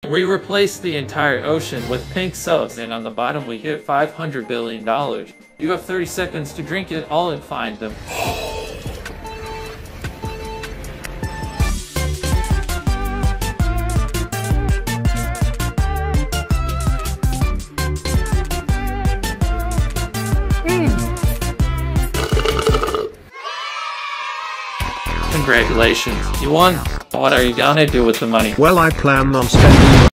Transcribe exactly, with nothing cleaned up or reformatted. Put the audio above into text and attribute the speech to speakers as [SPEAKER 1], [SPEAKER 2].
[SPEAKER 1] We replaced the entire ocean with pink sodas, and on the bottom we hit five hundred billion dollars. You have thirty seconds to drink it all and find them. Congratulations, you won. What are you gonna do with the money?
[SPEAKER 2] Well, I plan on spending